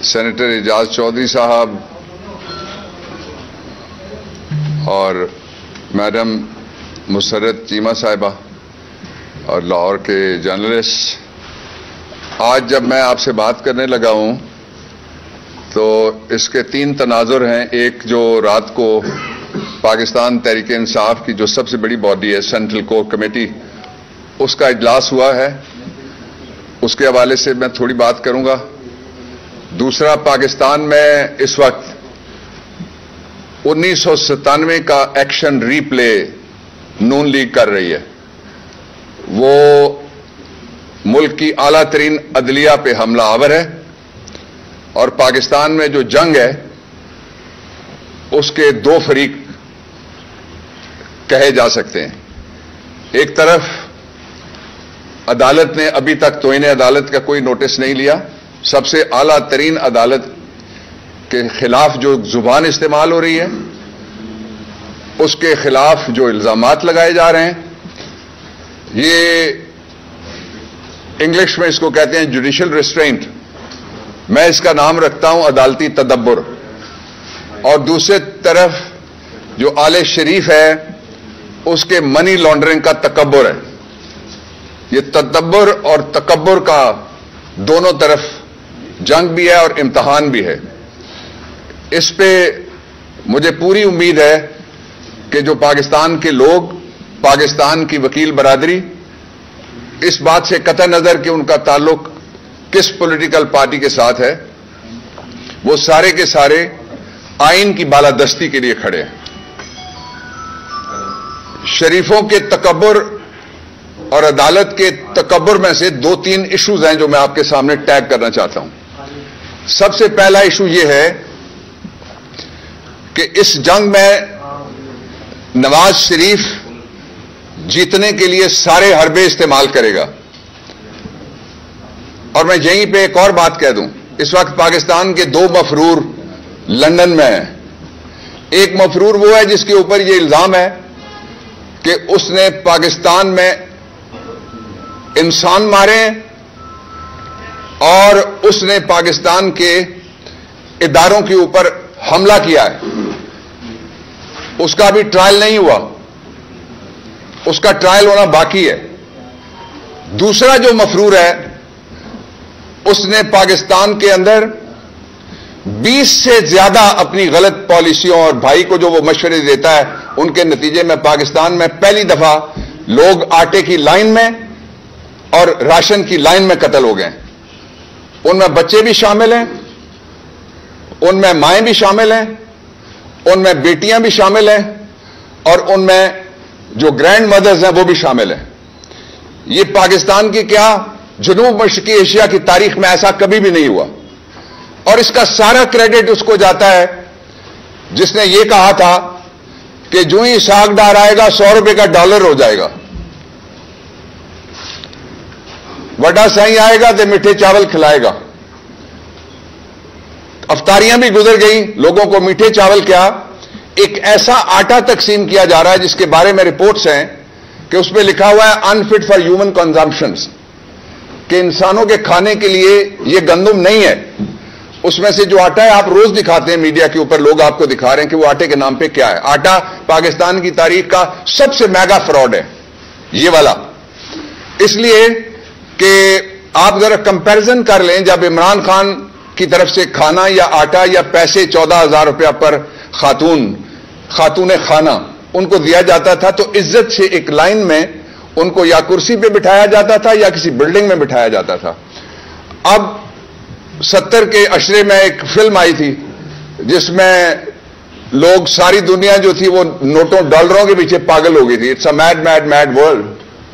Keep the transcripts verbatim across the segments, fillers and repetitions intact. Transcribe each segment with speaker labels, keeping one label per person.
Speaker 1: Senator اعجاز چودھری صاحب اور madam مسرت چیمہ صاحبہ اور لاہور کے جرنلسٹ، آج جب میں آپ سے بات کرنے لگا ہوں تو اس کے تین تناظر ہیں۔ ایک جو رات کو پاکستان تحریک انصاف کی جو سب سے بڑی باڈی ہے سینٹرل کور کمیٹی، اس کا اجلاس ہوا ہے، اس کے حوالے سے میں تھوڑی بات کروں گا۔ دوسرا، پاکستان میں اس وقت انیس سو ستانوے کا ایکشن ری پلے نون لیگ کر رہی ہے۔ وہ ملک کی اعلیٰ ترین عدلیہ پہ حملہ آور ہے اور پاکستان میں جو جنگ ہے اس کے دو فریق کہے جا سکتے ہیں۔ ایک طرف عدالت نے ابھی تک توہین عدالت کا کوئی نوٹس نہیں لیا، سب سے اعلیٰ ترین عدالت کے خلاف جو زبان استعمال ہو رہی ہے، اس کے خلاف جو الزامات لگائے جا رہے ہیں، یہ انگلش میں اس کو کہتے ہیں جوڈیشل ریسٹرینٹ، میں اس کا نام رکھتا ہوں عدالتی تدبر۔ اور دوسرے طرف جو آل شریف ہے اس کے منی لانڈرنگ کا تکبر ہے۔ یہ تدبر اور تکبر کا دونوں طرف جنگ بھی ہے اور امتحان بھی ہے۔ اس پہ مجھے پوری امید ہے کہ جو پاکستان کے لوگ، پاکستان کی وکیل برادری، اس بات سے قطع نظر کہ ان کا تعلق کس پولیٹیکل پارٹی کے ساتھ ہے، وہ سارے کے سارے آئین کی بالادستی کے لیے کھڑے ہیں۔ شریفوں کے تکبر اور عدالت کے تکبر میں سے دو تین ایشوز ہیں جو میں آپ کے سامنے ٹیگ کرنا چاہتا ہوں۔ سب سے پہلا ایشو یہ ہے کہ اس جنگ میں نواز شریف جیتنے کے لیے سارے حربے استعمال کرے گا۔ اور میں یہیں پہ ایک اور بات کہہ دوں، اس وقت پاکستان کے دو مفرور لندن میں ہیں۔ ایک مفرور وہ ہے جس کے اوپر یہ الزام ہے کہ اس نے پاکستان میں انسان مارے ہیں اور اس نے پاکستان کے اداروں کے اوپر حملہ کیا ہے۔ اس کا ابھی ٹرائل نہیں ہوا، اس کا ٹرائل ہونا باقی ہے۔ دوسرا جو مفرور ہے، اس نے پاکستان کے اندر بیس سے زیادہ اپنی غلط پالیسیوں اور بھائی کو جو وہ مشورے دیتا ہے ان کے نتیجے میں پاکستان میں پہلی دفعہ لوگ آٹے کی لائن میں اور راشن کی لائن میں قتل ہو گئے۔ ان میں بچے بھی شامل ہیں، ان میں مائیں بھی شامل ہیں، ان میں بیٹیاں بھی شامل ہیں اور ان میں جو گرینڈ مدرز ہیں وہ بھی شامل ہیں۔ یہ پاکستان کی کیا جنوب مشرقی ایشیا کی تاریخ میں ایسا کبھی بھی نہیں ہوا، اور اس کا سارا کریڈٹ اس کو جاتا ہے جس نے یہ کہا تھا کہ جو ہی ساگ ڈار آئے گا سو روپے کا ڈالر ہو جائے گا، وڈا سائی آئے گا تو میٹھے چاول کھلائے گا۔ افطاریاں بھی گزر گئیں، لوگوں کو میٹھے چاول کیا، ایک ایسا آٹا تقسیم کیا جا رہا ہے جس کے بارے میں رپورٹس ہیں کہ اس پہ لکھا ہوا ہے انفٹ فار ہیومن کنزمپشنز، کہ انسانوں کے کھانے کے لیے یہ گندم نہیں ہے۔ اس میں سے جو آٹا ہے، آپ روز دکھاتے ہیں میڈیا کے اوپر، لوگ آپ کو دکھا رہے ہیں کہ وہ آٹے کے نام پہ کیا ہے۔ آٹا پاکستان کی تاریخ کا سب سے میگا فراڈ ہے یہ والا، اس لیے کہ آپ ذرا کمپیرزن کر لیں، جب عمران خان کی طرف سے کھانا یا آٹا یا پیسے چودہ ہزار روپیہ پر خاتون خاتون خانہ ان کو دیا جاتا تھا تو عزت سے ایک لائن میں ان کو یا کرسی پہ بٹھایا جاتا تھا یا کسی بلڈنگ میں بٹھایا جاتا تھا۔ اب ستر کے عشرے میں ایک فلم آئی تھی جس میں لوگ، ساری دنیا جو تھی وہ نوٹوں ڈالروں کے پیچھے پاگل ہو گئی تھی، it's a mad mad mad world,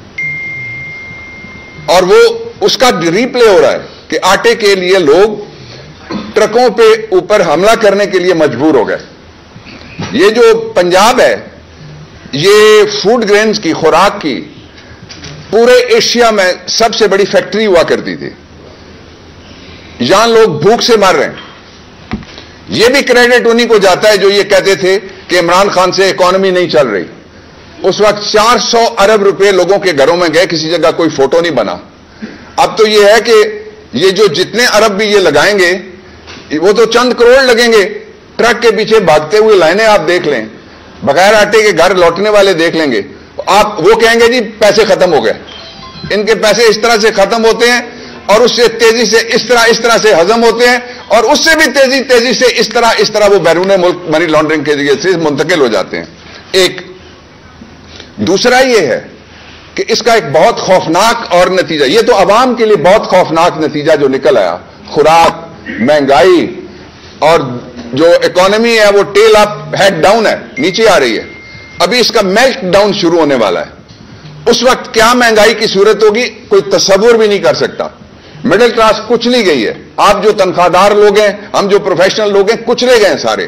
Speaker 1: اور وہ اس کا ری پلے ہو رہا ہے کہ آٹے کے لیے لوگ ٹرکوں پہ اوپر حملہ کرنے کے لیے مجبور ہو گئے۔ یہ جو پنجاب ہے، یہ فوڈ گرینز کی، خوراک کی، پورے ایشیا میں سب سے بڑی فیکٹری ہوا کرتی تھی۔ یہاں لوگ بھوک سے مر رہے ہیں۔ یہ بھی کریڈٹ انہی کو جاتا ہے جو یہ کہتے تھے کہ عمران خان سے اکانومی نہیں چل رہی۔ اس وقت چار سو ارب روپے لوگوں کے گھروں میں گئے، کسی جگہ کوئی فوٹو نہیں بنا۔ اب تو یہ ہے کہ یہ جو جتنے ارب بھی یہ لگائیں گے، وہ تو چند کروڑ لگیں گے، ٹرک کے پیچھے بھاگتے ہوئے لائنیں آپ دیکھ لیں، بغیر آٹے کے گھر لوٹنے والے دیکھ لیں گے، آپ وہ کہیں گے جی پیسے ختم ہو گئے. ان کے پیسے اس طرح سے ختم ہوتے ہیں اور اس سے تیزی سے اس طرح اس طرح سے ہضم ہوتے ہیں، اور اس سے بھی تیزی تیزی سے اس طرح اس طرح وہ بیرون ملک منی لانڈرنگ کے ذریعے سے منتقل ہو جاتے ہیں. ایک دوسرا یہ ہے کہ اس کا ایک بہت خوفناک اور نتیجہ، یہ تو عوام کے لیے بہت خوفناک نتیجہ جو نکل آیا، خوراک، مہنگائی اور جو اکانومی ہے وہ ٹیل اپ ہیڈ ڈاؤن ہے، نیچے آ رہی ہے. ابھی اس کا میلٹ ڈاؤن شروع ہونے والا ہے. اس وقت کیا مہنگائی کی صورت ہوگی کوئی تصور بھی نہیں کر سکتا. مڈل کلاس کچلی گئی ہے. آپ جو تنخواہ دار لوگ ہیں، ہم جو پروفیشنل لوگ ہیں، کچلے گئے سارے.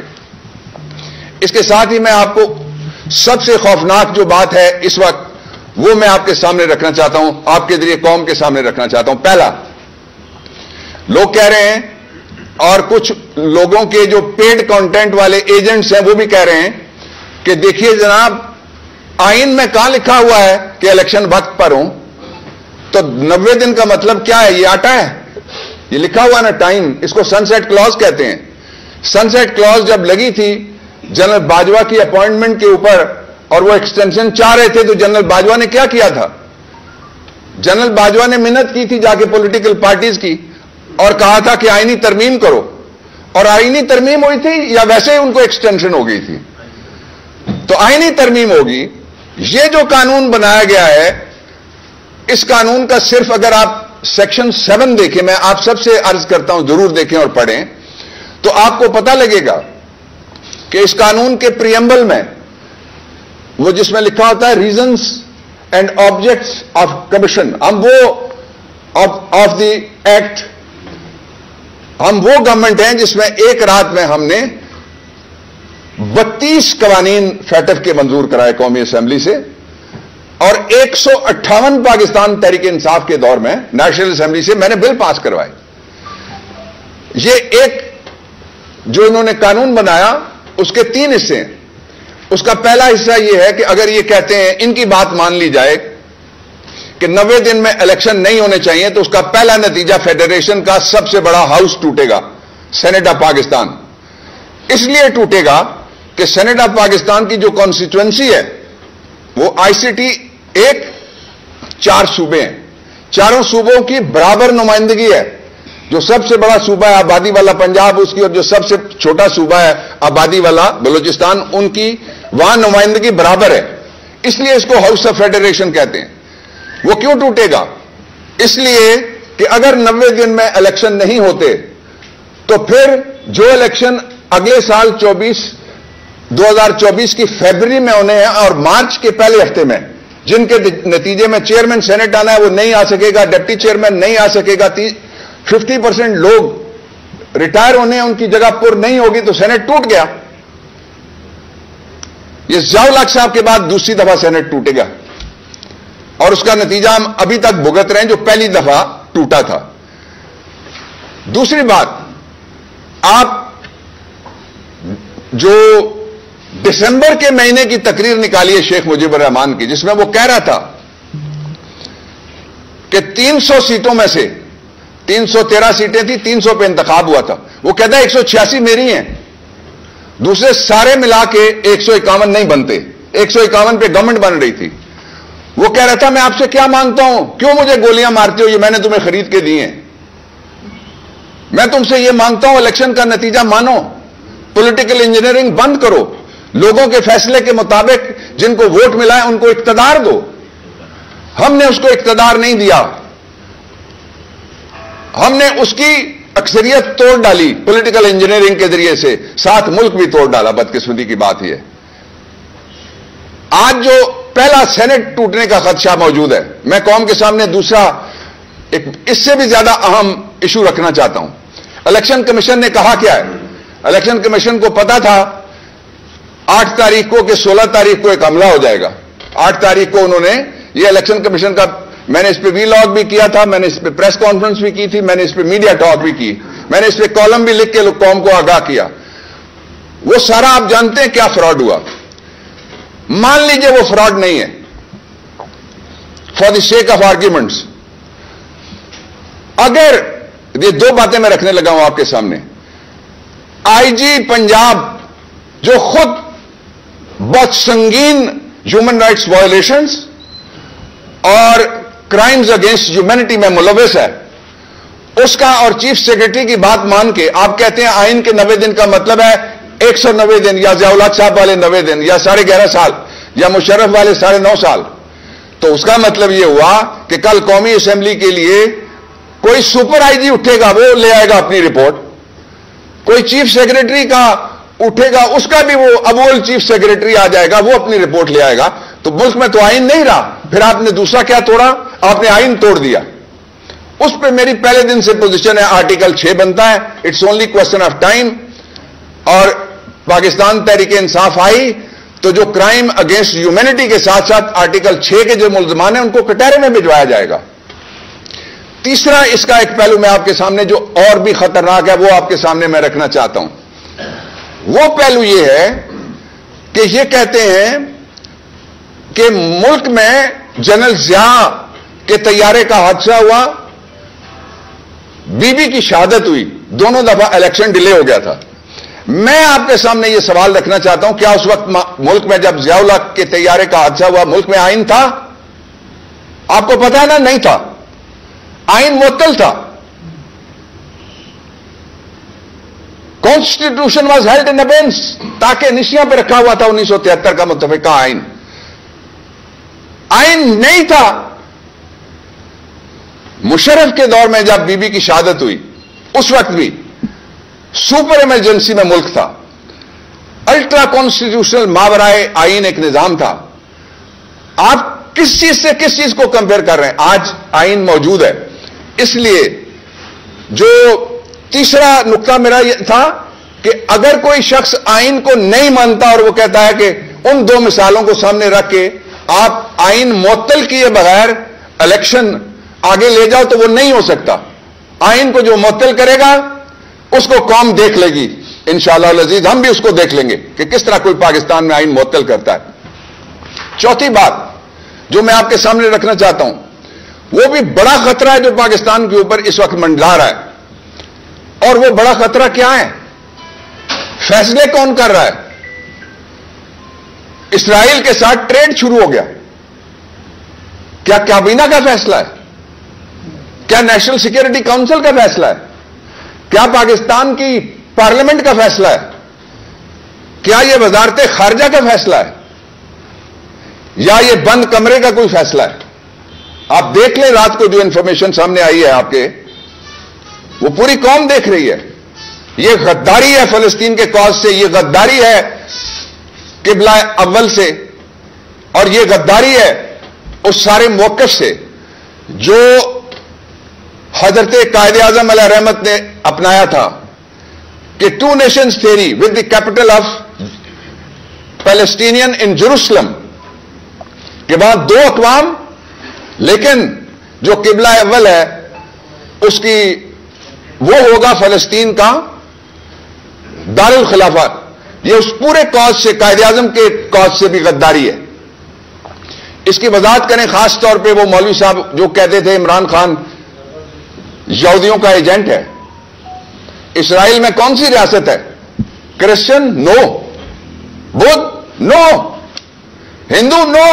Speaker 1: اس کے ساتھ ہی میں آپ کو سب سے خوفناک جو بات ہے اس وقت وہ میں آپ کے سامنے رکھنا چاہتا ہوں، آپ کے ذریعے قوم کے سامنے رکھنا چاہتا ہوں. پہلا، لوگ کہہ رہے ہیں اور کچھ لوگوں کے جو پیڈ کانٹینٹ والے ایجنٹس ہیں وہ بھی کہہ رہے ہیں کہ دیکھیے جناب، آئین میں کہاں لکھا ہوا ہے کہ الیکشن وقت پر ہوں؟ تو نوے دن کا مطلب کیا ہے؟ یہ آٹا ہے، یہ لکھا ہوا نا ٹائم، اس کو سن سیٹ کلوز کہتے ہیں. سن سیٹ کلوز جب لگی تھی جنرل باجوہ کی اپوائنٹمنٹ کے اوپر اور وہ ایکسٹینشن چاہ رہے تھے، تو جنرل باجوہ نے کیا کیا تھا؟ جنرل باجوہ نے منت کی تھی جا کے پولیٹیکل پارٹیز کی اور کہا تھا کہ آئینی ترمیم کرو، اور آئینی ترمیم ہوئی تھی یا ویسے ہی ان کو ایکسٹینشن ہو گئی تھی؟ تو آئینی ترمیم ہوگی. یہ جو قانون بنایا گیا ہے، اس قانون کا صرف اگر آپ سیکشن سیون دیکھیں، میں آپ سب سے عرض کرتا ہوں ضرور دیکھیں اور پڑھیں، تو آپ کو پتہ لگے گا کہ اس قانون کے پریمبل میں وہ جس میں لکھا ہوتا ہے reasons and objects of commission, ہم وہ آف دی ایکٹ، ہم وہ گورنمنٹ ہیں جس میں ایک رات میں ہم نے بتیس قوانین فیٹف کے منظور کرائے قومی اسمبلی سے، اور ایک سو اٹھاون پاکستان تحریک انصاف کے دور میں نیشنل اسمبلی سے میں نے بل پاس کروائے. یہ ایک جو انہوں نے قانون بنایا اس کے تین حصے ہیں. اس کا پہلا حصہ یہ ہے کہ اگر یہ کہتے ہیں ان کی بات مان لی جائے کہ نوے دن میں الیکشن نہیں ہونے چاہیے، تو اس کا پہلا نتیجہ فیڈریشن کا سب سے بڑا ہاؤس ٹوٹے گا، سینٹ آف پاکستان. اس لیے ٹوٹے گا کہ سینٹ آف پاکستان کی جو کانسٹیچوئنسی ہے وہ آئی سی ٹی ایک چار صوبے ہیں، چاروں صوبوں کی برابر نمائندگی ہے. جو سب سے بڑا صوبہ ہے آبادی والا پنجاب اس کی، اور جو سب سے چھوٹا صوبہ ہے آبادی والا بلوچستان، ان کی وہاں نمائندگی برابر ہے. اس لیے اس کو ہاؤس آف فیڈریشن کہتے ہیں. وہ کیوں ٹوٹے گا؟ اس لیے کہ اگر نوے دن میں الیکشن نہیں ہوتے تو پھر جو الیکشن اگلے سال چوبیس دو ہزار چوبیس کی فیبرری میں ہونے ہیں اور مارچ کے پہلے ہفتے میں، جن کے نتیجے میں چیئرمین سینٹ آنا ہے وہ نہیں آ سکے گا، ڈپٹی چیئرمین نہیں آ سکے گا، ففٹی پرسینٹ لوگ ریٹائر ہونے ہیں، ان کی جگہ پر نہیں ہوگی، تو سینٹ ٹوٹ گیا. یہ ضیاء الحق صاحب کے بعد دوسری دفعہ سینٹ ٹوٹے گا، اور اس کا نتیجہ ہم ابھی تک بھگت رہے ہیں جو پہلی دفعہ ٹوٹا تھا. دوسری بات، آپ جو دسمبر کے مہینے کی تقریر نکالی ہے شیخ مجیب الرحمان کی، جس میں وہ کہہ رہا تھا کہ تین سو سیٹوں میں سے تین سو تیرہ سیٹیں تھی، تین سو پہ انتخاب ہوا تھا، وہ کہتا ہے ایک سو چھیاسی میری ہیں، دوسرے سارے ملا کے ایک سو اکاون نہیں بنتے. ایک سو اکاون پہ گورنمنٹ بن رہی تھی. وہ کہہ رہا تھا میں آپ سے کیا مانگتا ہوں، کیوں مجھے گولیاں مارتے ہو، یہ میں نے تمہیں خرید کے دی ہیں. میں تم سے یہ مانگتا ہوں الیکشن کا نتیجہ مانو، پولیٹیکل انجینئرنگ بند کرو، لوگوں کے فیصلے کے مطابق جن کو ووٹ ملا ہے ان کو اقتدار دو. ہم نے اس کو اقتدار نہیں دیا، ہم نے اس کی اکثریت توڑ ڈالی پولیٹیکل انجینئرنگ کے ذریعے سے، ساتھ ملک بھی توڑ ڈالا. بدقسمتی کی بات یہ ہے آج جو پہلا سینٹ ٹوٹنے کا خدشہ موجود ہے. میں قوم کے سامنے دوسرا ایک اس سے بھی زیادہ اہم ایشو رکھنا چاہتا ہوں. الیکشن کمیشن نے کہا کیا ہے؟ الیکشن کمیشن کو پتا تھا آٹھ تاریخ کو کہ سولہ تاریخ کو ایک حملہ ہو جائے گا. آٹھ تاریخ کو انہوں نے یہ الیکشن کمیشن کا، میں نے اس پہ وی لاگ بھی کیا تھا، میں نے اس پہ پریس کانفرنس بھی کی تھی، میں نے اس پہ میڈیا ٹاک بھی کی، میں نے اس پہ کالم بھی لکھ کے قوم کو آگاہ کیا. وہ سارا آپ جانتے ہیں کیا فراڈ ہوا. مان لیجئے وہ فراڈ نہیں ہے، for the sake of arguments. اگر یہ دو باتیں میں رکھنے لگا ہوں آپ کے سامنے، آئی جی پنجاب جو خود بہت سنگین ہیومن رائٹس وائلیشنز اور کرائمز اگینسٹ ہیومینٹی میں ملوث ہے، اس کا اور چیف سیکرٹری کی بات مان کے آپ کہتے ہیں آئین کے نوے دن کا مطلب ہے ایک سو نوے دن، یا ضیاء الحق صاحب والے نوے دن، یا ساڑھے گیارہ سال، یا مشرف والے ساڑھے نو سال. تو اس کا مطلب یہ ہوا کہ کل قومی اسمبلی کے لیے کوئی سپر آئی جی اٹھے گا، وہ لے آئے گا اپنی رپورٹ، کوئی چیف سیکرٹری کا اٹھے گا، اس کا بھی وہ اول چیف سیکرٹری آ جائے گا، وہ اپنی رپورٹ لے آئے گا. تو ملک میں تو آئین نہیں رہا، پھر آپ نے دوسرا کیا توڑا؟ آپ نے آئین توڑ دیا. اس پہ میری پہلے دن سے پوزیشن ہے آرٹیکل چھ بنتا ہے، it's only question of time. اور پاکستان تحریک انصاف آئی تو جو کرائم اگینسٹ ہیومینٹی کے ساتھ ساتھ آرٹیکل چھ کے جو ملزمان ہیں ان کو کٹہرے میں بھجوایا جائے گا. تیسرا اس کا ایک پہلو میں آپ کے سامنے جو اور بھی خطرناک ہے وہ آپ کے سامنے میں رکھنا چاہتا ہوں. وہ پہلو یہ ہے کہ یہ کہتے ہیں کہ ملک میں جنرل ضیاء کے طیارے کا حادثہ ہوا، بی بی کی شہادت ہوئی، دونوں دفعہ الیکشن ڈیلے ہو گیا تھا. میں آپ کے سامنے یہ سوال رکھنا چاہتا ہوں، کیا اس وقت ملک میں جب ضیاء الحق کے طیارے کا حادثہ ہوا ملک میں آئین تھا؟ آپ کو پتا ہے نا، نہیں تھا. آئین معطل تھا. Constitution was held in abeyance, تاکہ نشیاں پہ رکھا ہوا تھا انیس سو تہتر کا متفقہ آئین. آئین نہیں تھا. مشرف کے دور میں جب بی بی کی شہادت ہوئی اس وقت بھی سپر ایمرجنسی میں ملک تھا. الٹرا کانسٹیٹیوشنل ماورائے آئین ایک نظام تھا. آپ کس چیز سے کس چیز کو کمپیئر کر رہے ہیں؟ آج آئین موجود ہے. اس لیے جو تیسرا نقطہ میرا یہ تھا کہ اگر کوئی شخص آئین کو نہیں مانتا اور وہ کہتا ہے کہ ان دو مثالوں کو سامنے رکھ کے آپ آئین معطل کیے بغیر الیکشن آگے لے جاؤ تو وہ نہیں ہو سکتا. آئین کو جو معطل کرے گا اس کو قوم دیکھ لے گی انشاءاللہ العزیز. ہم بھی اس کو دیکھ لیں گے کہ کس طرح کوئی پاکستان میں آئین معطل کرتا ہے. چوتھی بات جو میں آپ کے سامنے رکھنا چاہتا ہوں وہ بھی بڑا خطرہ ہے جو پاکستان کے اوپر اس وقت منڈلا رہا ہے. اور وہ بڑا خطرہ کیا ہے؟ فیصلے کون کر رہا ہے؟ اسرائیل کے ساتھ ٹریڈ شروع ہو گیا. کیا کابینہ کا فیصلہ ہے؟ کیا نیشنل سیکورٹی کونسل کا فیصلہ ہے؟ کیا پاکستان کی پارلیمنٹ کا فیصلہ ہے؟ کیا یہ وزارت خارجہ کا فیصلہ ہے؟ یا یہ بند کمرے کا کوئی فیصلہ ہے؟ آپ دیکھ لیں رات کو جو انفارمیشن سامنے آئی ہے آپ کے، وہ پوری قوم دیکھ رہی ہے. یہ غداری ہے فلسطین کے کاز سے، یہ غداری ہے قبلہ اول سے، اور یہ غداری ہے اس سارے موقف سے جو حضرت قائد اعظم علیہ رحمت نے اپنایا تھا کہ two nations theory with the capital of Palestinian in Jerusalem کے بعد دو اقوام، لیکن جو قبلہ اول ہے اس کی وہ ہوگا فلسطین کا دارالخلافہ. یہ اس پورے کاز سے، قائد اعظم کے کاز سے بھی غداری ہے. اس کی وضاحت کریں خاص طور پہ وہ مولوی صاحب جو کہتے تھے عمران خان یہودیوں کا ایجنٹ ہے. اسرائیل میں کون سی ریاست ہے؟ Christian no, Buddh no, Hindu no.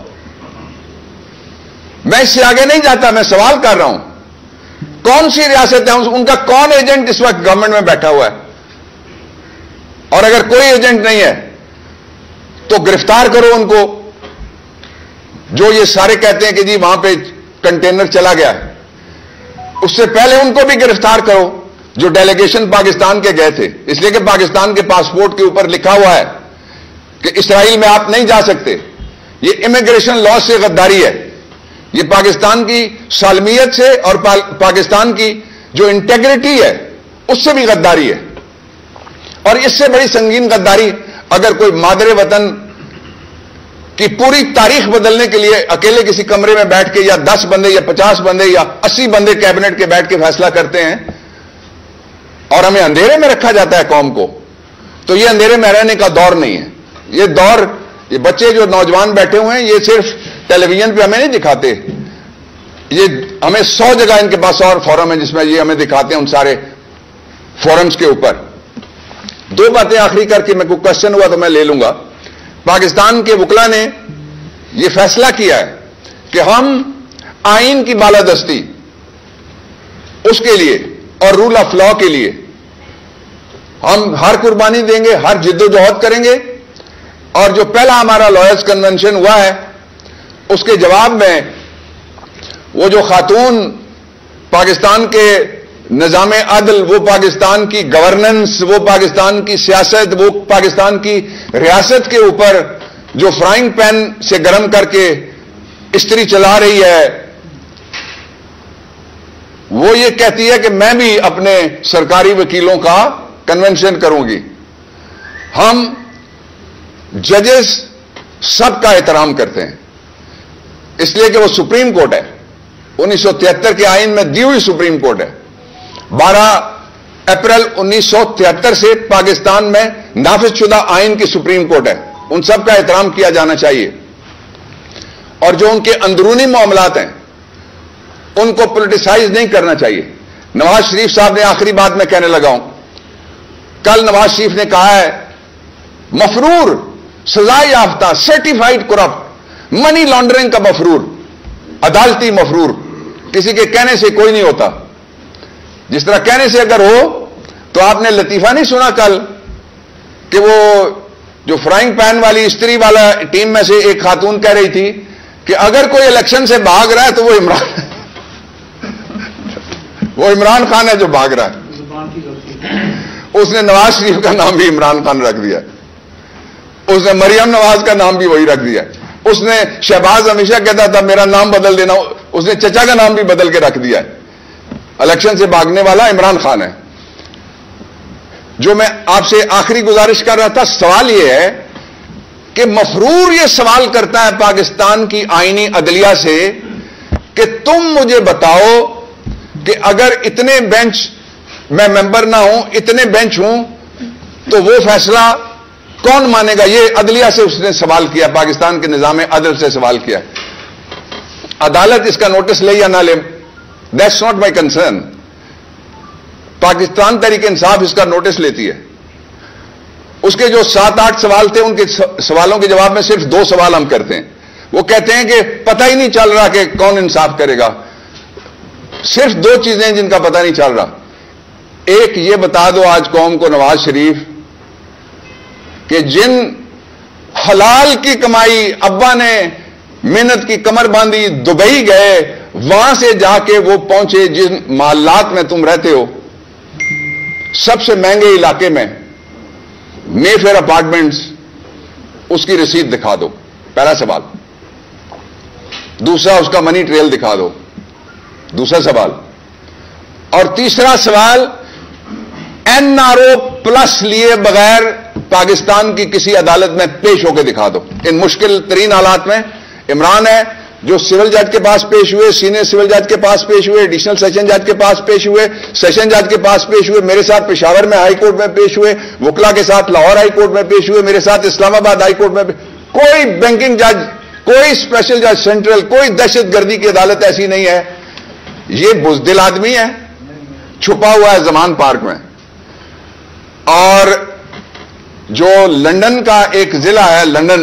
Speaker 1: میں اس سے آگے نہیں جاتا، میں سوال کر رہا ہوں کون سی ریاست ہے، ان کا کون ایجنٹ اس وقت گورنمنٹ میں بیٹھا ہوا ہے؟ اور اگر کوئی ایجنٹ نہیں ہے تو گرفتار کرو ان کو. جو یہ سارے کہتے ہیں کہ جی وہاں پہ کنٹینر چلا گیا ہے، اس سے پہلے ان کو بھی گرفتار کرو جو ڈیلیگیشن پاکستان کے گئے تھے. اس لیے کہ پاکستان کے پاسپورٹ کے اوپر لکھا ہوا ہے کہ اسرائیل میں آپ نہیں جا سکتے. یہ امیگریشن لا سے غداری ہے. یہ پاکستان کی سالمیت سے اور پاکستان کی جو انٹیگریٹی ہے اس سے بھی غداری ہے. اور اس سے بڑی سنگین غداری اگر کوئی مادر وطن کی پوری تاریخ بدلنے کے لیے اکیلے کسی کمرے میں بیٹھ کے یا دس بندے یا پچاس بندے یا اسی بندے کیبنٹ کے بیٹھ کے فیصلہ کرتے ہیں اور ہمیں اندھیرے میں رکھا جاتا ہے قوم کو، تو یہ اندھیرے میں رہنے کا دور نہیں ہے. یہ دور، یہ بچے جو نوجوان بیٹھے ہوئے ہیں یہ صرف ٹیلی ویژن پہ ہمیں نہیں دکھاتے، یہ ہمیں سو جگہ ان کے پاس اور فورم ہے جس میں یہ ہمیں دکھاتے ہیں ان سارے فورمز کے اوپر. دو باتیں آخری کر کے میں کوئی کوشچن ہوا تو میں لے لوں گا. پاکستان کے وکلا نے یہ فیصلہ کیا ہے کہ ہم آئین کی بالادستی اس کے لیے اور رول آف لا کے لیے ہم ہر قربانی دیں گے, ہر جد و جہد کریں گے. اور جو پہلا ہمارا لائرز کنونشن ہوا ہے اس کے جواب میں وہ جو خاتون پاکستان کے نظام عدل, وہ پاکستان کی گورننس, وہ پاکستان کی سیاست, وہ پاکستان کی ریاست کے اوپر جو فرائنگ پین سے گرم کر کے استری چلا رہی ہے, وہ یہ کہتی ہے کہ میں بھی اپنے سرکاری وکیلوں کا کنونشن کروں گی. ہم ججز سب کا احترام کرتے ہیں اس لیے کہ وہ سپریم کورٹ ہے, انیس سو تہتر کے آئین میں دی ہوئی سپریم کورٹ ہے. بارہ اپریل انیس سو تہتر سے پاکستان میں نافذ شدہ آئین کی سپریم کورٹ ہے, ان سب کا احترام کیا جانا چاہیے. اور جو ان کے اندرونی معاملات ہیں ان کو پولیٹیسائز نہیں کرنا چاہیے. نواز شریف صاحب نے آخری بات میں کہنے لگا ہوں, کل نواز شریف نے کہا ہے مفرور, سزا یافتہ, سرٹیفائڈ کرپٹ, منی لانڈرنگ کا مفرور, عدالتی مفرور کسی کے کہنے سے کوئی نہیں ہوتا. جس طرح کہنے سے اگر ہو تو آپ نے لطیفہ نہیں سنا کل کہ وہ جو فرائنگ پین والی استری والا ٹیم میں سے ایک خاتون کہہ رہی تھی کہ اگر کوئی الیکشن سے بھاگ رہا ہے تو وہ عمران وہ عمران خان ہے جو بھاگ رہا ہے. اس نے نواز شریف کا نام بھی عمران خان رکھ دیا, اس نے مریم نواز کا نام بھی وہی رکھ دیا. اس نے شہباز ہمیشہ کہتا تھا میرا نام بدل دینا, اس نے چچا کا نام بھی بدل کے رکھ دیا ہے. الیکشن سے بھاگنے والا عمران خان ہے. جو میں آپ سے آخری گزارش کر رہا تھا, سوال یہ ہے کہ مفرور یہ سوال کرتا ہے پاکستان کی آئینی عدلیہ سے کہ تم مجھے بتاؤ کہ اگر اتنے بینچ میں ممبر نہ ہوں, اتنے بینچ ہوں, تو وہ فیصلہ کون مانے گا. یہ عدلیہ سے اس نے سوال کیا, پاکستان کے نظام عدل سے سوال کیا. عدالت اس کا نوٹس لے یا نہ لے, that's not my concern. Pakistan Tehreek Insaf اس کا نوٹس لیتی ہے. اس کے جو سات آٹھ سوال تھے ان کے سوالوں کے جواب میں صرف دو سوال ہم کرتے ہیں. وہ کہتے ہیں کہ پتہ ہی نہیں چل رہا کہ کون انصاف کرے گا. صرف دو چیزیں جن کا پتہ نہیں چل رہا. ایک یہ بتا دو آج قوم کو نواز شریف کہ جن حلال کی کمائی ابا نے محنت کی کمر باندھی, دبئی گئے, وہاں سے جا کے وہ پہنچے جن محلات میں تم رہتے ہو, سب سے مہنگے علاقے میں, مے فیئر اپارٹمنٹس, اس کی رسید دکھا دو. پہلا سوال. دوسرا اس کا منی ٹریل دکھا دو. دوسرا سوال. اور تیسرا سوال, این آر او پلس لیے بغیر پاکستان کی کسی عدالت میں پیش ہو کے دکھا دو. ان مشکل ترین حالات میں عمران ہے جو سول جج کے پاس پیش ہوئے, سینئر سول جج کے پاس پیش ہوئے, ایڈیشنل سیشن جج کے پاس پیش ہوئے, سیشن جج کے پاس پیش ہوئے, میرے ساتھ پشاور میں ہائی کورٹ میں پیش ہوئے, وکلا کے ساتھ لاہور ہائی کورٹ میں پیش ہوئے, میرے ساتھ اسلام آباد ہائی کورٹ میں پیش. کوئی بینکنگ جج, کوئی اسپیشل جج سینٹرل, کوئی دہشت گردی کی عدالت ایسی نہیں ہے. یہ بزدل آدمی ہے, چھپا ہوا ہے زمان پارک میں. اور جو لندن کا ایک ضلع ہے لندن,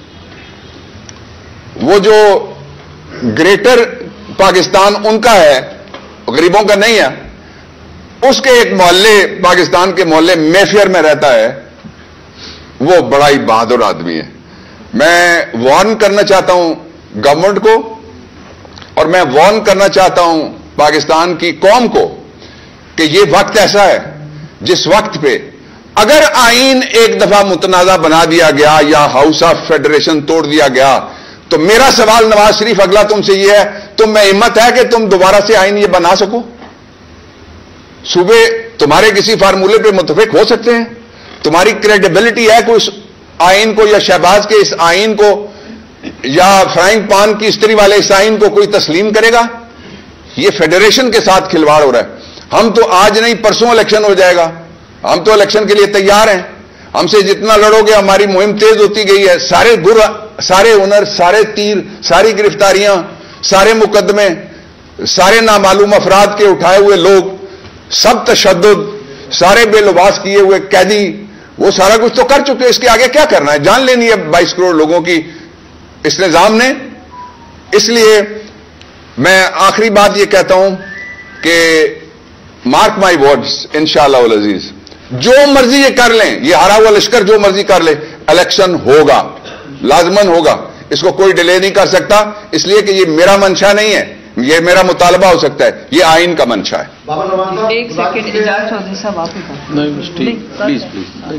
Speaker 1: وہ جو گریٹر پاکستان ان کا ہے, غریبوں کا نہیں ہے, اس کے ایک محلے, پاکستان کے محلے میفیئر میں رہتا ہے. وہ بڑا ہی بہادر آدمی ہے. میں وارن کرنا چاہتا ہوں گورنمنٹ کو, اور میں وارن کرنا چاہتا ہوں پاکستان کی قوم کو کہ یہ وقت ایسا ہے جس وقت پہ اگر آئین ایک دفعہ متنازع بنا دیا گیا یا ہاؤس آف فیڈریشن توڑ دیا گیا, تو میرا سوال نواز شریف اگلا تم سے یہ ہے, تم میں ہمت ہے کہ تم دوبارہ سے آئین یہ بنا سکو؟ صوبے تمہارے کسی فارمولے پہ متفق ہو سکتے ہیں, تمہاری کریڈیبلٹی ہے کوئی اس آئین کو, یا شہباز کے اس آئین کو, یا فرائنگ پان کی استری والے اس آئین کو کوئی تسلیم کرے گا؟ یہ فیڈریشن کے ساتھ کھلواڑ ہو رہا ہے. ہم تو آج نہیں پرسوں الیکشن ہو جائے گا, ہم تو الیکشن کے لیے تیار ہیں. ہم سے جتنا لڑو گے ہماری مہم تیز ہوتی گئی ہے. سارے گر, سارے ہنر, سارے تیر, ساری گرفتاریاں, سارے مقدمے, سارے نامعلوم افراد کے اٹھائے ہوئے لوگ, سب تشدد, سارے بے لباس کیے ہوئے قیدی, وہ سارا کچھ تو کر چکے، اس کے آگے کیا کرنا ہے؟ جان لینی ہے بائیس کروڑ لوگوں کی اس نظام نے. اس لیے میں آخری بات یہ کہتا ہوں کہ مارک مائی ورڈز، انشاءاللہ العزیز جو مرضی یہ کر لیں، یہ ہرا ہوا لشکر جو مرضی کر لے، الیکشن ہوگا، لازماً ہوگا. اس کو کوئی ڈیلے نہیں کر سکتا، اس لیے کہ یہ میرا منشا نہیں ہے، یہ میرا مطالبہ ہو سکتا ہے، یہ آئین کا منشا ہے.
Speaker 2: ایک سیکنڈ اجازت چودھری صاحب آپ ہی پلیز پلیز.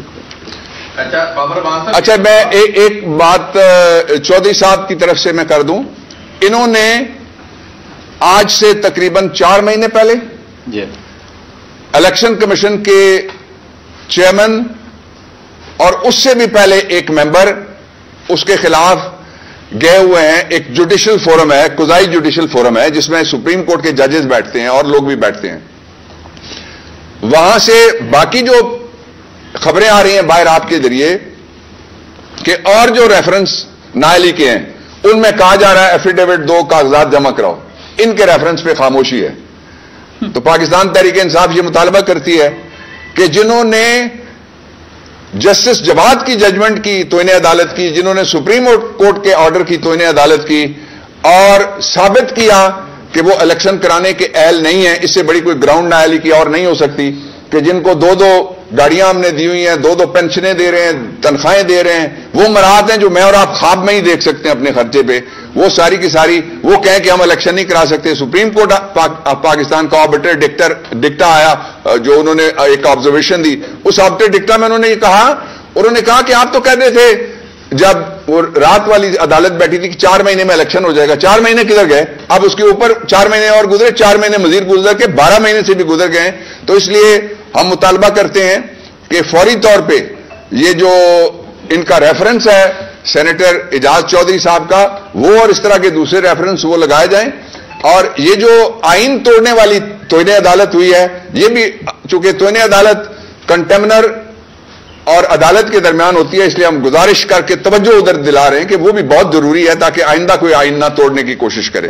Speaker 1: اچھا میں ایک بات چودھری صاحب کی طرف سے میں کر دوں. انہوں نے آج سے تقریباً چار مہینے پہلے الیکشن کمیشن کے چیئرمین اور اس سے بھی پہلے ایک ممبر اس کے خلاف گئے ہوئے ہیں. ایک جوڈیشل فورم ہے، قضائی جوڈیشل فورم ہے، جس میں سپریم کورٹ کے ججز بیٹھتے ہیں اور لوگ بھی بیٹھتے ہیں. وہاں سے باقی جو خبریں آ رہی ہیں باہر آپ کے ذریعے کہ اور جو ریفرنس نااہلی کے ہیں ان میں کہا جا رہا ہے ایفیڈیوٹ دو کاغذات جمع کراؤ. ان کے ریفرنس پہ خاموشی ہے. تو پاکستان تحریک انصاف یہ مطالبہ کرتی ہے کہ جنہوں نے جسٹس جواد کی ججمنٹ کی توہین عدالت کی، جنہوں نے سپریم کورٹ کے آرڈر کی توہین عدالت کی اور ثابت کیا کہ وہ الیکشن کرانے کے اہل نہیں ہیں، اس سے بڑی کوئی گراؤنڈ نااہلی کی اور نہیں ہو سکتی، کہ جن کو دو دو گاڑیاں ہم نے دی ہوئی ہیں، دو دو پینشنیں دے رہے ہیں، تنخواہیں دے رہے ہیں، وہ مراحت ہیں جو میں اور آپ خواب میں ہی دیکھ سکتے ہیں اپنے خرچے پہ، وہ ساری کی ساری وہ کہیں کہ ہم الیکشن نہیں کرا سکتے. سپریم کورٹ پاکستان کا آربیٹر ڈکٹر ڈکٹا آیا جو انہوں نے ایک آبزرویشن دی، اس آربیٹر ڈکٹا میں انہوں نے یہ کہا، انہوں نے کہا کہ آپ تو کہتے تھے جب وہ رات والی عدالت بیٹھی تھی کہ چار مہینے میں الیکشن ہو جائے گا، چار مہینے کدھر گئے؟ اب اس کے اوپر چار مہینے اور گزرے، چار مہینے مزید گزر کے بارہ مہینے سے بھی گزر گئے. تو اس لیے ہم مطالبہ کرتے ہیں کہ فوری طور پہ یہ جو ان کا ریفرنس ہے سینیٹر اعجاز چودھری صاحب کا، وہ اور اس طرح کے دوسرے ریفرنس وہ لگائے جائیں. اور یہ جو آئین توڑنے والی توہین عدالت ہوئی ہے، یہ بھی چونکہ توہین عدالت کنٹمنر اور عدالت کے درمیان ہوتی ہے، اس لیے ہم گزارش کر کے توجہ ادھر دلا رہے ہیں کہ وہ بھی بہت ضروری ہے تاکہ آئندہ کوئی آئین نہ توڑنے کی کوشش کرے.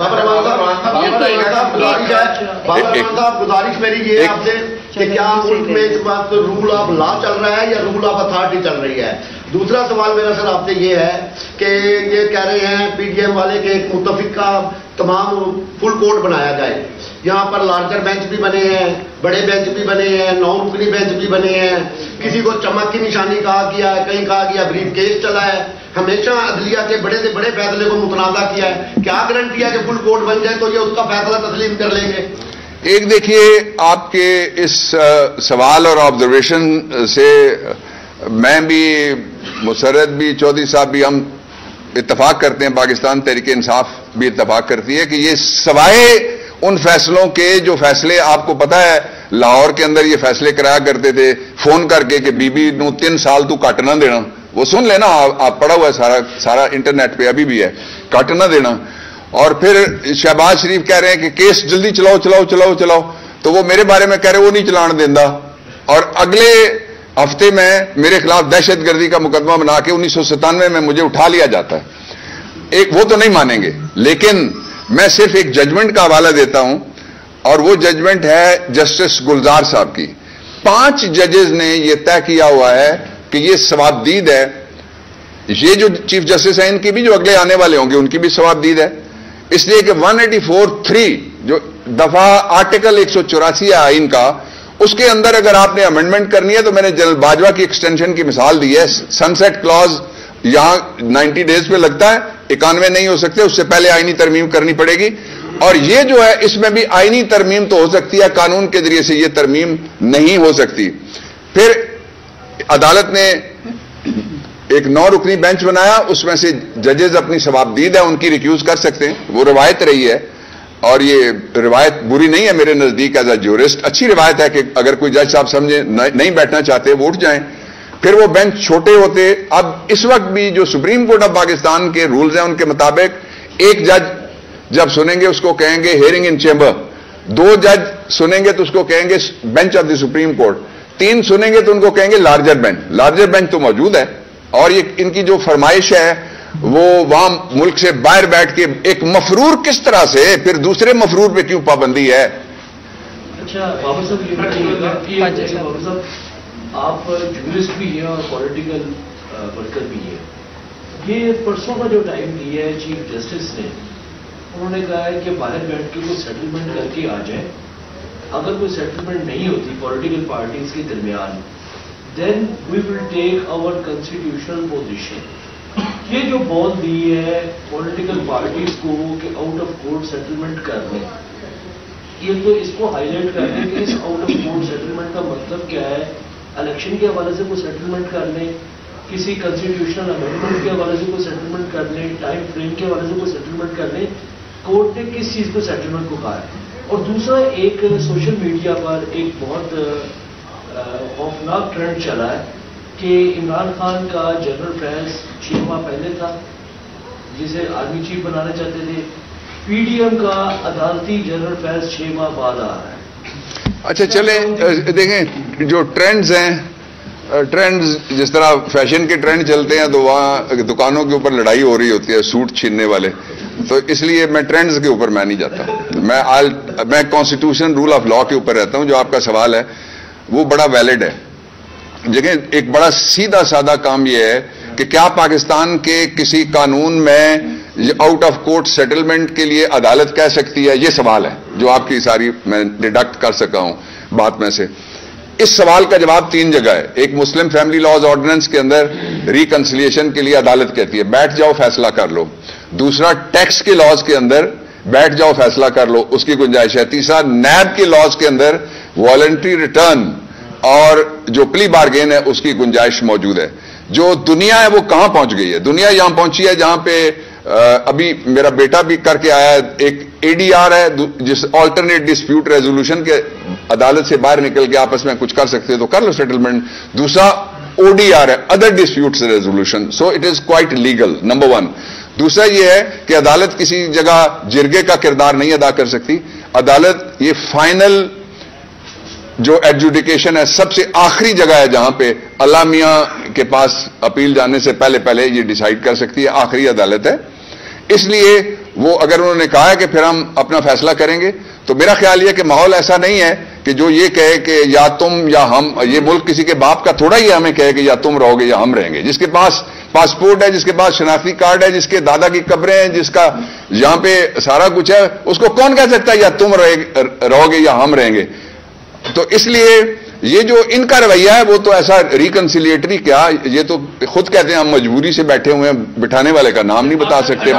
Speaker 3: گزارش میری یہ ہے آپ سے کہ کیا ملک میں اس وقت رول آف لا چل رہا ہے یا رول آف اتھارٹی چل رہی ہے؟ دوسرا سوال میرا سر آپ سے یہ ہے کہ یہ کہہ رہے ہیں پی ڈی ایم والے کہ ایک متفقہ تمام فل کورٹ بنایا جائے. یہاں پر لارجر بینچ بھی بنے ہیں، بڑے بینچ بھی بنے ہیں، نو رکنی بینچ بھی بنے ہیں. کسی کو چمک کی نشانی کہا گیا ہے، کہیں کہا گیا بریف کیس چلا ہے. ہمیشہ عدلیہ کے بڑے سے بڑے فیصلے کو متنازع کیا ہے. کیا گارنٹی ہے کہ فل کورٹ بن جائے تو یہ اس کا فیصلہ تسلیم کر لیں گے؟
Speaker 1: ایک دیکھیے، آپ کے اس سوال اور آبزرویشن سے میں بھی، مسرت بھی، چودھری صاحب بھی، ہم اتفاق کرتے ہیں، پاکستان تحریک انصاف بھی اتفاق کرتی ہے کہ یہ سوائے ان فیصلوں کے جو فیصلے آپ کو پتا ہے لاہور کے اندر یہ فیصلے کرایا کرتے تھے فون کر کے کہ بی بی نو تین سال تو کٹ نہ دینا، وہ سن لینا، آپ پڑھا ہوا ہے سارا سارا انٹرنیٹ پہ ابھی بھی ہے، کٹ نہ دینا. اور پھر شہباز شریف کہہ رہے ہیں کہ کیس جلدی چلاؤ چلاؤ چلاؤ چلاؤ، تو وہ میرے بارے میں کہہ رہے وہ نہیں چلان دیندا، اور اگلے ہفتے میں میرے خلاف دہشت گردی کا مقدمہ بنا کے انیس سو ستانوے میں مجھے اٹھا لیا جاتا ہے. ایک وہ تو نہیں مانیں گے، لیکن میں صرف ایک ججمنٹ کا حوالہ دیتا ہوں، اور وہ ججمنٹ ہے جسٹس گلزار صاحب کی. پانچ ججز نے یہ طے کیا ہوا ہے کہ یہ ثوابدید ہے. یہ جو چیف جسٹس ہیں ان کی بھی، جو اگلے آنے والے ہوں گے ان کی بھی ثوابدید ہے، اس لیے کہ ون ایٹی فور تھری جو دفعہ آرٹیکل ایک سو چوراسی ہے آئین کا، اس کے اندر اگر آپ نے امینڈمنٹ کرنی ہے تو میں نے جنرل باجوہ کی ایکسٹینشن کی مثال دی ہے. سن سیٹ کلاز یہاں نائنٹی ڈیز پہ لگتا ہے، اکانوے نہیں ہو سکتے، اس سے پہلے آئینی ترمیم کرنی پڑے گی. اور یہ جو ہے اس میں بھی آئینی ترمیم تو ہو سکتی ہے، قانون کے ذریعے سے یہ ترمیم نہیں ہو سکتی. پھر عدالت نے ایک نو رکنی بینچ بنایا، اس میں سے ججز اپنی ثوابدید ہے ان کی ریکیوز کر سکتے ہیں، وہ روایت رہی ہے، اور یہ روایت بری نہیں ہے میرے نزدیک ایز اے جورسٹ، اچھی روایت ہے کہ اگر کوئی جج صاحب سمجھے نہیں بیٹھنا چاہتے وہ اٹھ جائیں. پھر وہ بینچ چھوٹے ہوتے. اب اس وقت بھی جو سپریم کورٹ آف پاکستان کے رولز ہیں ان کے مطابق ایک جج جب سنیں گے اس کو کہیں گے ہیئرنگ ان چیمبر، دو جج سنیں گے تو اس کو کہیں گے bench of the supreme court, تین سنیں گے تو ان کو کہیں گے لارجر بینچ. لارجر بینچ تو موجود ہے، اور یہ ان کی جو فرمائش ہے وہ وہاں ملک سے باہر بیٹھ کے ایک مفرور کس طرح سے پھر دوسرے مفرور پہ کیوں پابندی ہے؟
Speaker 4: اچھا بابر صاحب آپ جورسٹ بھی ہیں اور پولیٹیکل ورکر بھی ہیں. یہ پرسوں کا جو ٹائم دیا ہے چیف جسٹس نے, انہوں نے کہا ہے کہ باہر بیٹھ کے کوئی سیٹلمنٹ کر کے آ جائے. اگر کوئی سیٹلمنٹ نہیں ہوتی پولیٹیکل پارٹیز کے درمیان, دین وی ول ٹیک آور کنسٹیٹیوشنل پوزیشن. یہ جو بال دی ہے پولیٹیکل پارٹیز کو کہ آؤٹ آف کورٹ سیٹلمنٹ کر لیں, یہ تو اس کو ہائی لائٹ کر لیں کہ اس آؤٹ آف کورٹ سیٹلمنٹ کا مطلب کیا ہے. الیکشن کے حوالے سے کوئی سیٹلمنٹ کر لیں, کسی کنسٹیٹیوشنل امینڈمنٹ کے حوالے سے کوئی سیٹلمنٹ کر لیں, ٹائم فریم کے حوالے سے کوئی سیٹلمنٹ کر لیں. کورٹ نے کس چیز کو سیٹلمنٹ کو کہا ہے. اور دوسرا ایک سوشل میڈیا پر ایک بہت خوفناک ٹرینڈ چلا ہے کہ عمران خان کا جنرل فیض چھ ماہ پہلے تھا جسے آرمی چیف بنانا چاہتے تھے, پی ڈی ایم کا عدالتی جنرل فیض چھ ماہ بعد آ رہا ہے.
Speaker 1: اچھا چلیں دیکھیں جو ٹرینڈز ہیں, ٹرینڈز جس طرح فیشن کے ٹرینڈ چلتے ہیں تو وہاں دکانوں کے اوپر لڑائی ہو رہی ہوتی ہے سوٹ چھیننے والے, تو اس لیے میں ٹرینڈز کے اوپر میں نہیں جاتا. میں آل میں کانسٹیٹیوشن رول آف لا کے اوپر رہتا ہوں. جو آپ کا سوال ہے وہ بڑا ویلڈ ہے. دیکھیں ایک بڑا سیدھا سادہ کام یہ ہے کہ کیا پاکستان کے کسی قانون میں آؤٹ آف کورٹ سیٹلمنٹ کے لیے عدالت کہہ سکتی ہے, یہ سوال ہے جو آپ کی ساری میں ڈیڈکٹ کر سکا ہوں بات میں سے. اس سوال کا جواب تین جگہ ہے. ایک مسلم فیملی لاز آرڈیننس کے اندر ریکنسیلیشن کے لیے عدالت کہتی ہے بیٹھ جاؤ فیصلہ کر لو. دوسرا ٹیکس کے لاز کے اندر بیٹھ جاؤ فیصلہ کر لو, اس کی گنجائش ہے. تیسرا نیب کے لاز کے اندر والنٹری ریٹرن اور جو پلی بارگین ہے اس کی گنجائش موجود ہے. جو دنیا ہے وہ کہاں پہنچ گئی ہے؟ دنیا یہاں پہنچی ہے جہاں پہ ابھی میرا بیٹا بھی کر کے آیا ہے. ایک اے ڈی آر ہے جس آلٹرنیٹ ڈسپیوٹ ریزولوشن کے, عدالت سے باہر نکل کے آپس میں کچھ کر سکتے تو کر لو سیٹلمنٹ. دوسرا او ڈی آر ہے, other disputes resolution. So it is quite legal, number one. دوسرا یہ ہے کہ عدالت کسی جگہ جرگے کا کردار نہیں ادا کر سکتی. عدالت یہ فائنل جو ایڈجوڈیکیشن ہے سب سے آخری جگہ ہے جہاں پہ اللہ میاں کے پاس اپیل جانے سے پہلے پہلے یہ ڈیسائیڈ کر سکتی ہے. آخری عدالت ہے. اس لیے وہ اگر انہوں نے کہا ہے کہ پھر ہم اپنا فیصلہ کریں گے, تو میرا خیال یہ کہ ماحول ایسا نہیں ہے کہ جو یہ کہے کہ یا تم یا ہم. یہ ملک کسی کے باپ کا تھوڑا ہی ہمیں کہے کہ یا تم رہو گے یا ہم رہیں گے. جس کے پاس پاسپورٹ ہے, جس کے پاس شناختی کارڈ ہے, جس کے دادا کی قبریں ہیں, جس کا یہاں پہ سارا کچھ ہے, اس کو کون کہہ سکتا ہے یا تم رہو گے یا ہم رہیں گے. تو اس لیے یہ جو ان کا رویہ ہے وہ تو ایسا ریکنسیلیٹری کیا, یہ تو خود کہتے ہیں ہم مجبوری سے بیٹھے ہوئے ہیں, بٹھانے والے کا نام نہیں بتا سکتے.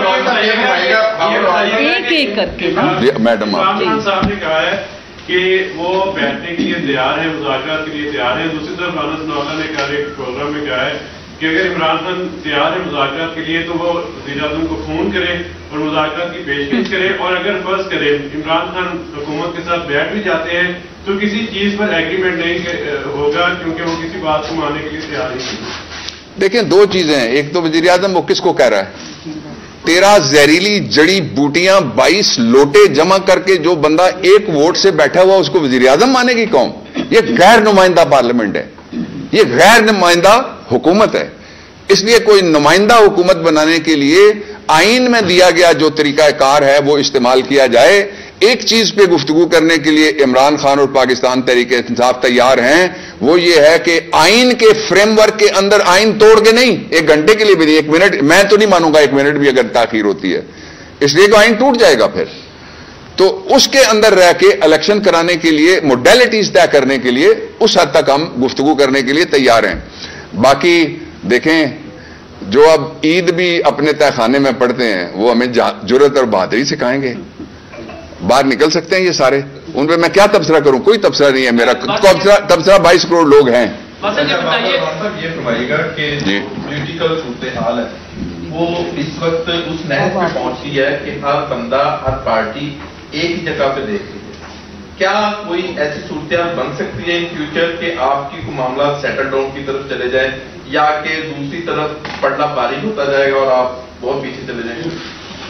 Speaker 2: ایک ایک کر کے
Speaker 1: میڈم آپ
Speaker 5: صاحب نے کہا ہے کہ وہ بیٹھنے کے لیے تیار ہے, مذاکرات کے لیے تیار ہے. دوسری طرف رانا ثناءاللہ نے کہا ایک پروگرام میں کہا ہے کہ اگر عمران خان تیار ہے مذاکرات کے لیے تو وہ وزیر اعظم کو فون کرے اور مذاکرات کی پیشکش کرے, اور اگر فرض کرے عمران خان حکومت کے ساتھ بیٹھ بھی جاتے ہیں تو کسی چیز پر ایگریمنٹ نہیں ہوگا کیونکہ وہ کسی بات کو ماننے کے لیے تیار نہیں.
Speaker 1: دیکھیں دو چیزیں ہیں. ایک تو وزیر اعظم وہ کس کو کہہ رہا ہے, تیرہ زہریلی جڑی بوٹیاں بائیس لوٹے جمع کر کے جو بندہ ایک ووٹ سے بیٹھا ہوا اس کو وزیر اعظم مانے گی قوم؟ یہ غیر نمائندہ پارلیمنٹ ہے, یہ غیر نمائندہ حکومت ہے. اس لیے کوئی نمائندہ حکومت بنانے کے لیے آئین میں دیا گیا جو طریقہ کار ہے وہ استعمال کیا جائے. ایک چیز پہ گفتگو کرنے کے لیے عمران خان اور پاکستان تحریک انصاف تیار ہیں, وہ یہ ہے کہ آئین کے فریم ورک کے اندر آئین توڑ کے نہیں, ایک گھنٹے کے لیے بھی نہیں, ایک منٹ میں تو نہیں مانوں گا ایک منٹ بھی اگر تاخیر ہوتی ہے, اس لیے کہ آئین ٹوٹ جائے گا پھر. تو اس کے اندر رہ کے الیکشن کرانے کے لیے موڈیلٹیز طے کرنے کے لیے اس حد تک ہم گفتگو کرنے کے لیے تیار ہیں. باقی دیکھیں جو اب عید بھی اپنے تہ خانے میں پڑھتے ہیں وہ ہمیں جرأت اور بہادری سکھائیں گے. باہر نکل سکتے ہیں یہ سارے, ان پہ میں کیا تبصرہ کروں؟ کوئی تبصرہ نہیں ہے میرا. تبصرہ بائیس کروڑ لوگ ہیں.
Speaker 6: یہ فرمائیے گا کہ پولیٹیکل صورتحال ہے وہ اس وقت اس نہج پہ پہنچی ہے کہ ہر بندہ ہر پارٹی ایک ہی جگہ پہ دیکھ رہی ہے. کیا کوئی ایسی صورتحال بن سکتی ہے ان فیوچر کہ آپ کی کوئی معاملہ سیٹل ڈاؤن کی طرف چلے جائیں, یا کہ دوسری طرف پڑھنا باریک ہوتا جائے گا اور آپ بہت پیچھے چلے جائیں گے؟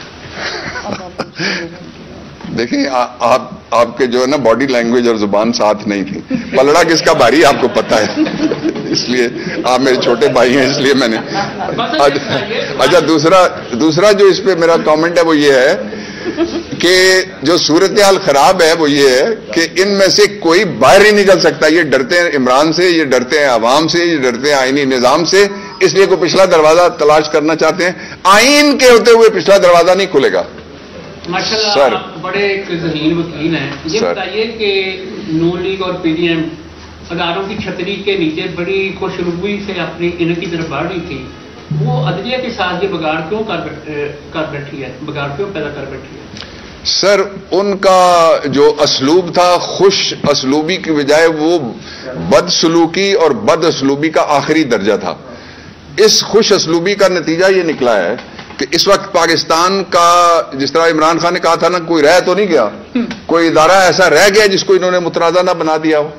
Speaker 1: دیکھیں آپ آپ کے جو ہے نا باڈی لینگویج اور زبان ساتھ نہیں تھی. پلڑا کس کا بھاری آپ کو پتا ہے, اس لیے آپ میرے چھوٹے بھائی ہیں اس لیے میں نے. اچھا دوسرا دوسرا جو اس پہ میرا کامنٹ ہے وہ یہ ہے کہ جو صورتحال خراب ہے وہ یہ ہے کہ ان میں سے کوئی باہر ہی نکل سکتا. یہ ڈرتے ہیں عمران سے, یہ ڈرتے ہیں عوام سے, یہ ڈرتے ہیں آئینی نظام سے, اس لیے کوئی پچھلا دروازہ تلاش کرنا چاہتے ہیں. آئین کے ہوتے ہوئے پچھلا دروازہ نہیں کھلے گا.
Speaker 7: ماشاءاللہ آپ بڑے ایک ذہین وکیل ہیں, یہ بتائیے کہ نون لیگ اور پی ڈی ایم اداروں کی چھتری کے نیچے بڑی خوش روی سے اپنی ان کی طرف بڑھ رہی تھی, وہ عدلیہ کے ساتھ یہ بگاڑ کیوں کر بیٹھی ہے, بگاڑ کیوں پیدا کر بیٹھی ہے؟
Speaker 1: سر ان کا جو اسلوب تھا خوش اسلوبی کی بجائے وہ بد سلوکی اور بد اسلوبی کا آخری درجہ تھا. اس خوش اسلوبی کا نتیجہ یہ نکلا ہے کہ اس وقت پاکستان کا, جس طرح عمران خان نے کہا تھا نا, کوئی رہ تو نہیں گیا, کوئی ادارہ ایسا رہ گیا جس کو انہوں نے متنازع نہ بنا دیا ہو.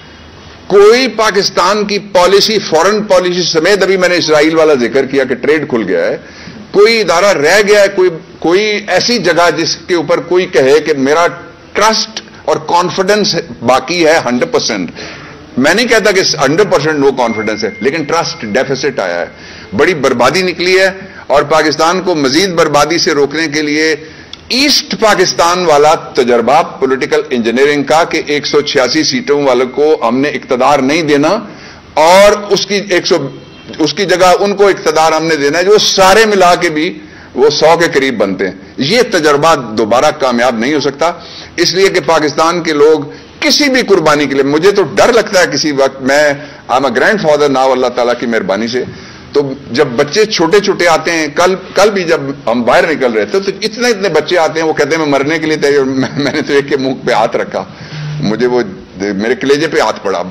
Speaker 1: کوئی پاکستان کی پالیسی, فورن پالیسی سمیت, ابھی میں نے اسرائیل والا ذکر کیا کہ ٹریڈ کھل گیا ہے, کوئی ادارہ رہ گیا ہے, کوئی کوئی ایسی جگہ جس کے اوپر کوئی کہے کہ میرا ٹرسٹ اور کانفیڈنس باقی ہے ہنڈریڈ پرسینٹ. میں نہیں کہتا کہ ہنڈریڈ پرسینٹ نو کانفیڈنس ہے, لیکن ٹرسٹ ڈیفیسٹ آیا ہے, بڑی بربادی نکلی ہے. اور پاکستان کو مزید بربادی سے روکنے کے لیے ایسٹ پاکستان والا تجربہ پولیٹیکل انجینئرنگ کا کہ ایک سو چھیاسی سیٹوں والوں کو ہم نے اقتدار نہیں دینا اور اس کی ایک سو اس کی جگہ ان کو اقتدار ہم نے دینا ہے جو سارے ملا کے بھی وہ سو کے قریب بنتے ہیں. یہ تجربہ دوبارہ کامیاب نہیں ہو سکتا, اس لیے کہ پاکستان کے لوگ کسی بھی قربانی کے لیے, مجھے تو ڈر لگتا ہے کسی وقت, میں I am a grandfather now اللہ تعالیٰ کی مہربانی سے, تو جب بچے چھوٹے چھوٹے آتے ہیں, کل کل بھی جب ہم باہر نکل رہے تھے تو اتنے اتنے بچے آتے ہیں, وہ کہتے ہیں میں مرنے کے لیے تیار. میں نے تو ایک کے منہ پہ ہاتھ رکھا, مجھے وہ میرے کلیجے پہ ہاتھ پڑا.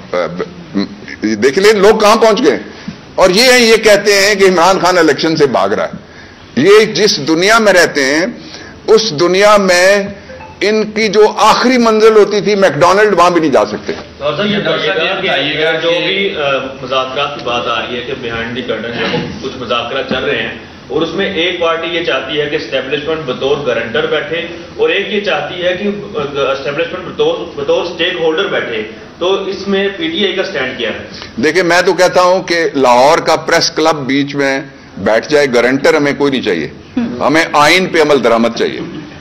Speaker 1: دیکھ لیں لوگ کہاں پہنچ گئے, اور یہ یہ کہتے ہیں کہ عمران خان الیکشن سے بھاگ رہا ہے. یہ جس دنیا میں رہتے ہیں اس دنیا میں ان کی جو آخری منزل ہوتی تھی میکڈونلڈ, وہاں بھی نہیں جا سکتے.
Speaker 8: یہ بتائیے گا جو بھی مذاکرات کی بات آ رہی ہے کہ بیہائنڈ دی کرٹن جو کچھ مذاکرات چل رہے ہیں, اور اس میں ایک پارٹی یہ چاہتی ہے کہ اسٹیبلشمنٹ بطور گارنٹر بیٹھے, اور ایک یہ چاہتی ہے کہ اسٹیبلشمنٹ بطور بطور اسٹیک ہولڈر بیٹھے, تو اس میں پی ٹی آئی کا سٹینڈ کیا ہے؟ دیکھیں
Speaker 1: میں تو کہتا ہوں کہ لاہور کا پریس کلب بیچ میں بیٹھ جائے, گارنٹر ہمیں کوئی نہیں چاہیے, ہمیں آئین پہ عمل درآمد چاہیے.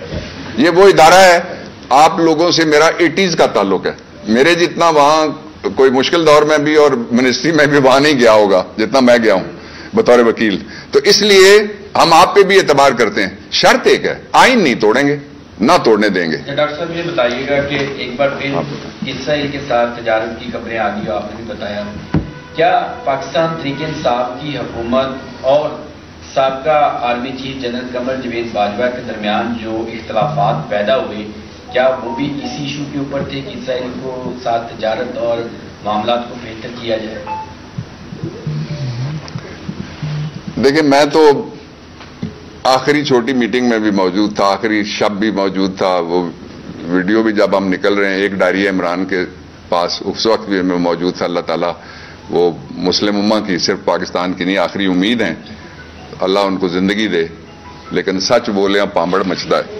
Speaker 1: یہ وہ ادارہ ہے, آپ لوگوں سے میرا ایٹیز کا تعلق ہے, میرے جتنا وہاں کوئی مشکل دور میں بھی اور منسٹری میں بھی وہاں نہیں گیا ہوگا جتنا میں گیا ہوں بطور وکیل. تو اس لیے ہم آپ پہ بھی اعتبار کرتے ہیں. شرط ایک ہے, آئین نہیں توڑیں گے, نہ توڑنے دیں گے.
Speaker 9: ڈاکٹر صاحب یہ بتائیے گا کہ ایک بار پھر اسرائیل کے ساتھ تجارت کی خبریں آ گئی, آپ نے بھی بتایا, کیا پاکستان تحریک انصاف کی حکومت اور سابقہ army chief general Qamar Javed Bajwa کے درمیان جو اختلافات پیدا ہوئے, کیا وہ بھی اسی ایشو کے اوپر تھے کہ اسرائیل کو ساتھ تجارت اور معاملات کو بہتر کیا جائے؟
Speaker 1: دیکھیں میں تو آخری چھوٹی میٹنگ میں بھی موجود تھا, آخری شب بھی موجود تھا, وہ ویڈیو بھی جب ہم نکل رہے ہیں, ایک ڈائری ہے عمران کے پاس, اس وقت بھی میں موجود تھا. اللہ تعالیٰ وہ مسلم امہ کی, صرف پاکستان کی نہیں, آخری امید ہیں, اللہ ان کو زندگی دے, لیکن سچ بولے پامبڑ مچتا ہے.